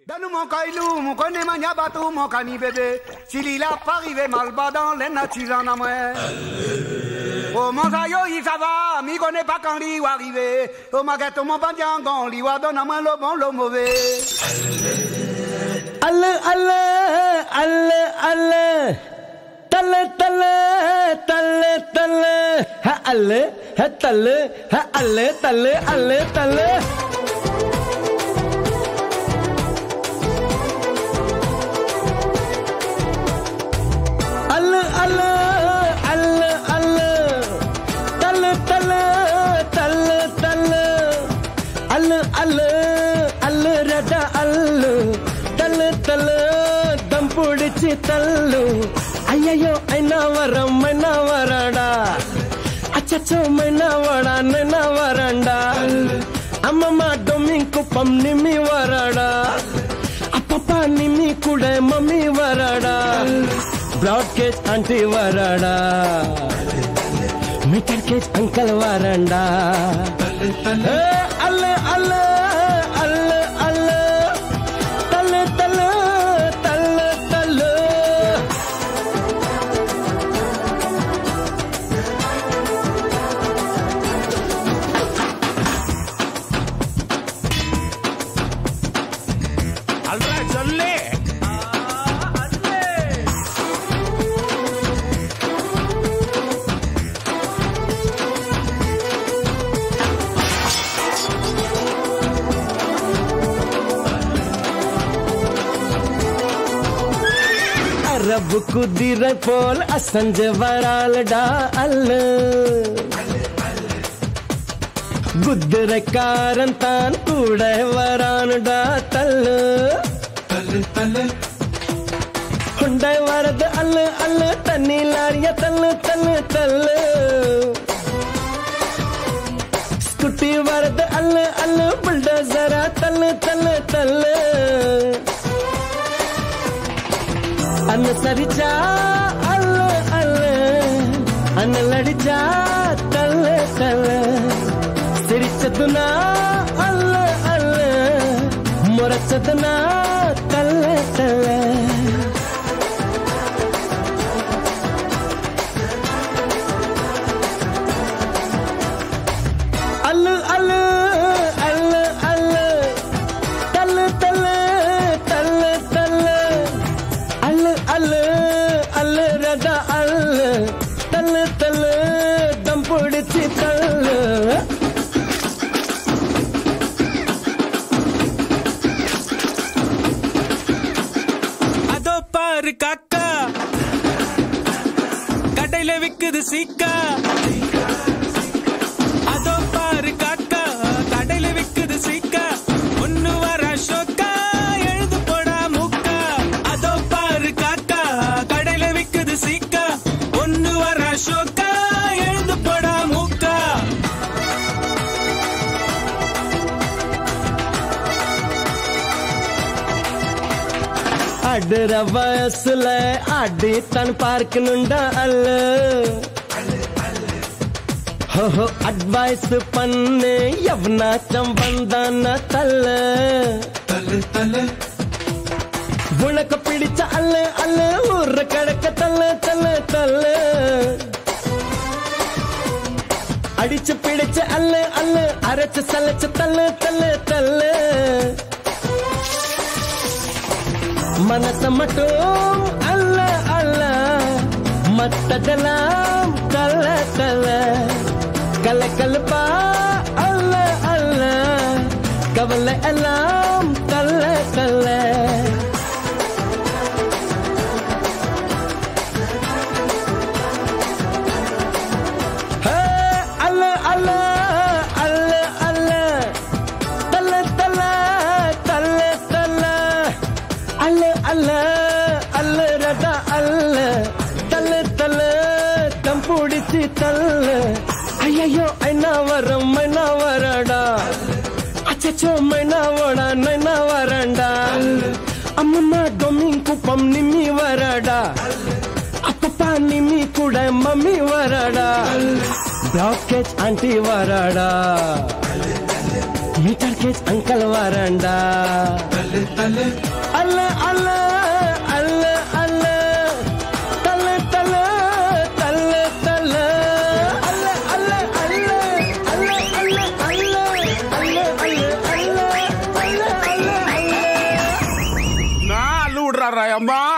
Donne mon caillou, mon connaît mania bateau, mon cani bébé. S'il il a pas arrivé mal bas dans les natures en amoué. Oh mon zayo, il ça va, mi connaît pas quand lui va arriver. Oh ma gâteau, mon bandiangon, lui va donner à moi le bon, le mauvais. Allez, allez, allez, allez. Talle, talle, talle, talle. Ha, allez, ha, talle, ha, allez, talle, allez, talle. Allez, allez, allez, allez. Talle, talle, talle, talle. Allez, allez, allez, rada, allez. Talle, talle, dam pudichi tallu. Ayyo, aina varada. Achacho, maina vada, naina varanda. Amma dominku pam nimi varada. Apapa nimi kude mami varada. Broadcast auntie varada. Meter cage uncle varanda. Alle, alle, alle, alle. Talle, talle, talle, talle. Alright, Jolle. Arab kudire pol asanje varalda alle. Gudre karantan kude varanda talle. Talle talle. Hundai varad alle alle tanni lariya talle talle talle. Scooty varad alle alle bulldozer talle talle talle. Anusaricha alle alle. Anladicha talle talle. Sirichaduna alle alle. Morachaduna talle talle. Alle alle alle alle. Talle talle talle talle. Alle alle alle rada alle. Talle talle dam pudichi talle. காக்கா கடையில விக்குது சீக்கா அதோ பாரு காக்கா கடையில விக்குது சீக்கா ஒன்னு வர ஷோக்கா எழுது போடா மூக்கா அதோ பாரு காக்கா கடையில விக்குது சீக்கா ஒன்னு வர ஷோக்கா எழுது போடா மூக்கா அடுற வயசுல அடி தன் பார்க்கணுண்டா அல்ல. ஹோ அட்வைஸ் பண்ணு எவனாச்சும் வந்தான தல்ல. உனக்கு பிடிச்ச அல்ல அல்ல ஊர்ற கடக்க தல்ல தல்ல தல்ல. அடிச்சு பிடிச்ச அல்ல அல்ல அரைச்சு சலைச்சு தல்ல தல்ல தல்ல. மனச மட்டும் அல்ல அல்ல மத்ததெல்லாம் தல்ல தல்ல. கலக்கலப்பா அல்ல அல்ல கவலை எல்லாம் தல்ல தல்ல. அல்ல அல்ல அல்ல அல்ல தல்ல தல்ல தல்ல தல்ல. Alle, alle, alle, rada, alle. Talle, talle, dam pudichi talle. Ayyo, aina varada. Achacho, maina vada, naina varanda. Amma dominku pam nimi varada. Apapa nimi kude mami varada. Broadcast auntie varada. Metre கேஸ் uncle வரண்டா அல்ல அல்ல அல்ல அல்ல அல்ல தல்ல தல்ல தல்ல தல்ல அல்ல அல்ல அல்ல அல்ல அல்ல அல்ல அல்ல அல்ல அல்ல நான் அள்ளு விடுறாரா அம்மா